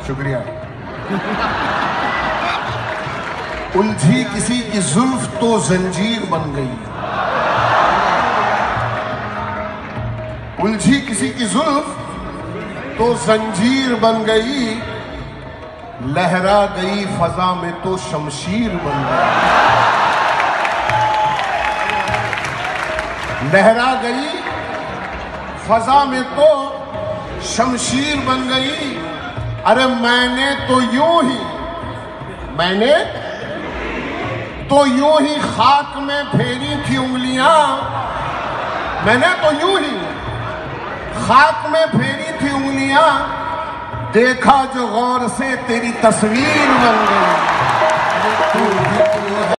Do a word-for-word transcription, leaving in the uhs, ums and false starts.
शुक्रिया। उलझी किसी की जुल्फ तो जंजीर बन गई, उलझी किसी की जुल्फ तो जंजीर बन गई, लहरा गई फजा में तो शमशीर बन गई, लहरा गई फजा में तो शमशीर बन गई। अरे मैंने तो यूं ही, मैंने तो यूं ही खाक में फेरी थी उंगलियां, मैंने तो यूं ही खाक में फेरी थी उंगलियां, देखा जो गौर से तेरी तस्वीर बन गई।